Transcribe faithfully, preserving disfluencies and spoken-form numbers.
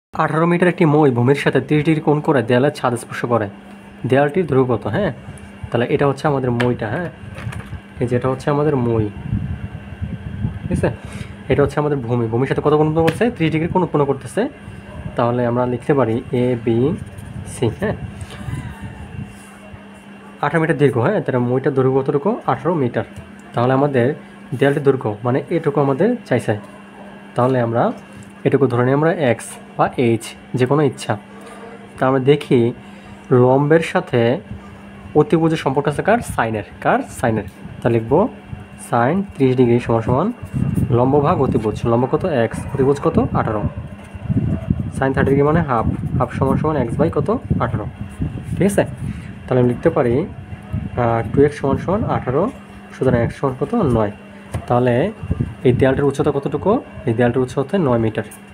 আঠারো মিটার একটি মই ভূমির সাথে তিরিশ ডিগ্রি কোণ করে দেয়ালের ছাদ স্পর্শ করে। দেয়ালটির দৈর্ঘ্য কত? হ্যাঁ, তাহলে এটা হচ্ছে আমাদের মইটা। হ্যাঁ, এই যেটা হচ্ছে আমাদের মই, ঠিক আছে। এটা হচ্ছে আমাদের ভূমি, ভূমির সাথে কত কোণ উৎপন্ন করছে? ত্রিশ ডিগ্রি কোণ উৎপন্ন করতেছে। তাহলে আমরা লিখতে পারি এ বি সি। হ্যাঁ, আঠারো মিটার দীর্ঘ। হ্যাঁ, তাহলে মইটার দৈর্ঘ্য কতটুকু? আঠারো মিটার। তাহলে আমাদের দেয়ালটির দৈর্ঘ্য মানে এটুকু আমাদের চাইছে। তাহলে আমরা এটুকু ধরে নিই আমরা এক্স বা এইচ, যে কোনো ইচ্ছা। তা আমরা দেখি লম্বের সাথে অতিভুজের সম্পর্ক আছে কার? সাইনের। কার? সাইনের। তা লিখব সাইন ত্রিশ ডিগ্রি সমান সমান লম্ব ভাগ অতিভুজ। লম্ব কত? এক্স, অতিভুজ কত? আঠারো। সাইন থার্টি ডিগ্রি মানে হাফ, হাফ সমান সমান এক্স বাই কত? আঠারো। ঠিক আছে, তাহলে আমি লিখতে পারি টু এক্স সমান সমান আঠারো, সুতরাং এক্স সমান কত? নয়। তাহলে এই দেয়ালটার উচ্চতা কতটুকু? এই দেয়ালটার উচ্চতা হচ্ছে নয় মিটার।